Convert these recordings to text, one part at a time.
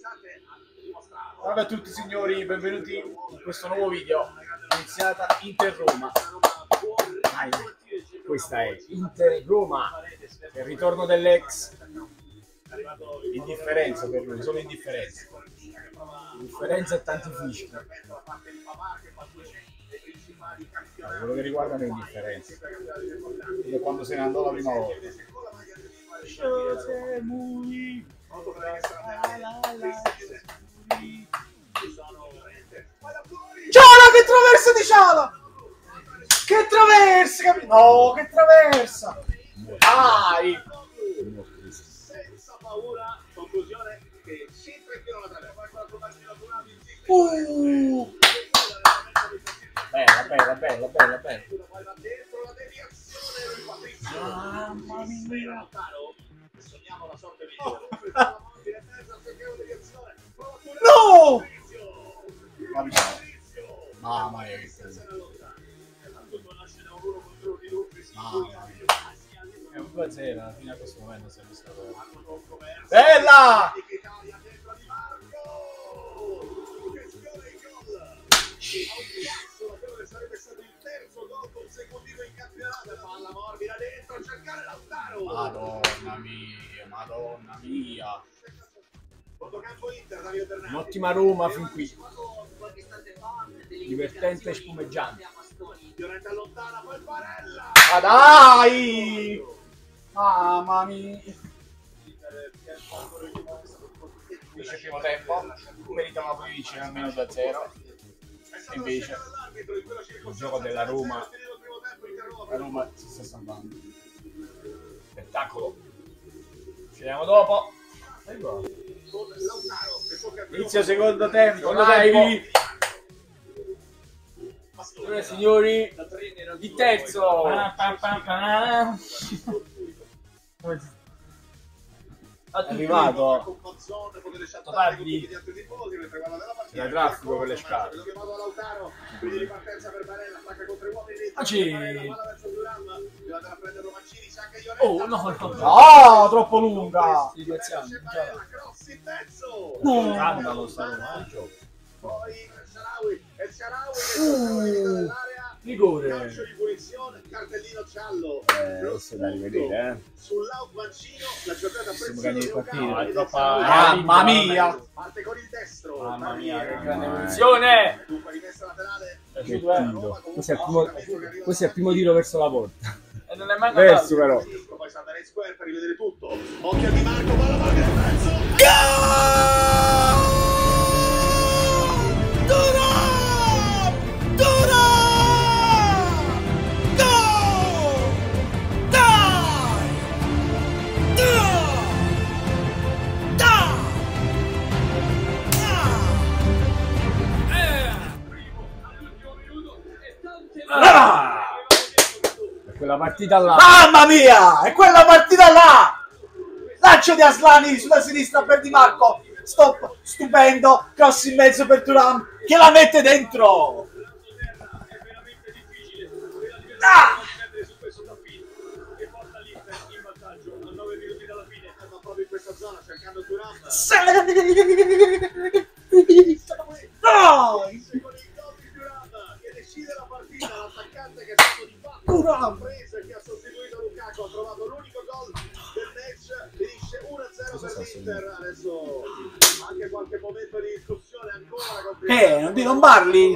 Salve a tutti signori, benvenuti in questo nuovo video. Iniziata Inter-Roma. Questa è Inter-Roma, il ritorno dell'ex. Indifferenza per lui, solo indifferenza. Indifferenza e tanti fischi. Quello che riguarda me è indifferenza. Io quando se ne andò la prima volta. Ciala, che traversa di Ciala! Che traversa! No, che traversa! Dai! Senza paura, conclusione che c'entra in pieno la traversa. Bella. Mamma mia! Sogniamo la sorte migliore. No! Mamma mia, che è un 2-0 alla fine a questo momento si è visto. Bella! Sarebbe stato il terzo gol consecutivo in campionato. Palla morbida dentro a cercare Lautaro. Madonna mia. Inter, un'ottima Roma fin qui. Divertente e spumeggiante. Ma dai! Mamma mia. Dice il primo tempo, meritava poi vincere almeno 2-0. Invece il gioco della Roma, la Roma si sta salvando. Spettacolo. Ci vediamo dopo. Inizio secondo tempo. Dai, signori, il terzo. È arrivato tardi, c'era traffico per le scale. Oh no, troppo lunga. No, scandalo sta Roma. Rigore. Calcio di punizione, cartellino giallo. Questo è da rivedere, Sull'out mancino, la giocata Mamma mia! parte con il destro. Mamma mia, che grande evoluzione! Questo è il primo tiro verso la porta. E non è mai verso però. Poi saltare in square per rivedere tutto. Occhio a Di Marco, palla morbida in mezzo. Quella partita là. Mamma mia! È quella partita là! Lancio di Aslani sulla sinistra per Di Marco. Stop, stupendo. Cross in mezzo per Thuram che la mette dentro. Ah! Dai! Thuram che ha sostituito Lukaku, ha trovato l'unico gol del match, finisce 1-0 per l'Inter. Adesso anche qualche momento di discussione ancora. Non parli?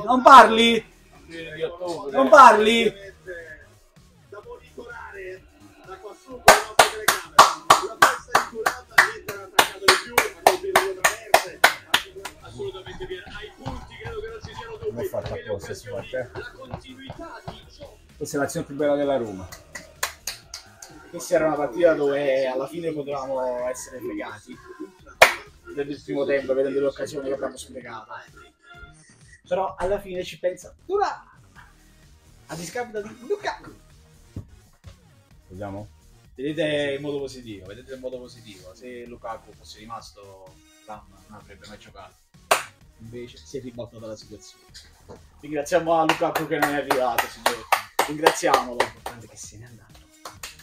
Da monitorare da quassù con le nostre telecamere. Una festa di curata, l'Inter ha attaccato di più, ha colpito due traverse, assolutamente via. Ai punti credo che non ci siano dubbi. L'ho fatta apposta, La continuità di gioco. Questa è l'azione più bella della Roma. Questa era una partita dove alla fine potevamo essere fregati. Vedendo il primo tempo, vedendo le occasioni che abbiamo sprecato. Però alla fine ci pensa Thuram a discapito di Lukaku. Vediamo. Vedete in modo positivo, Se Lukaku fosse rimasto, Thuram non avrebbe mai giocato. Invece si è ribaltata la situazione. Ringraziamo a Lukaku che non è arrivato, signori. Ringraziamolo. L'importante è che se n'è andato.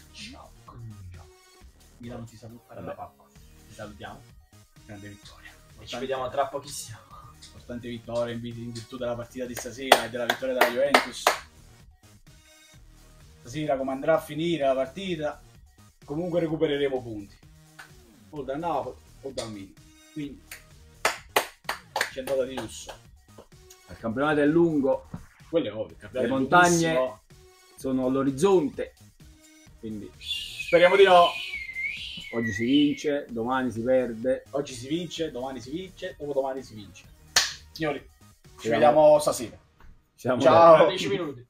Ciao. Milano ti saluta. Ti salutiamo. Grande vittoria. Ci vediamo tra pochissimo. Importante vittoria in virtù della partita di stasera e della vittoria della Juventus. Stasera come andrà a finire la partita, comunque recupereremo punti. O da Napoli o da Milan. Quindi c'è andata di lusso. Il campionato è lungo, Quello è ovvio. le montagne sono all'orizzonte, quindi Speriamo di no. oggi si vince, domani si perde. Oggi si vince, domani si vince, dopodomani si vince. Signori, ci Siamo- vediamo stasera. Siamo Ciao. Tra 10 minuti.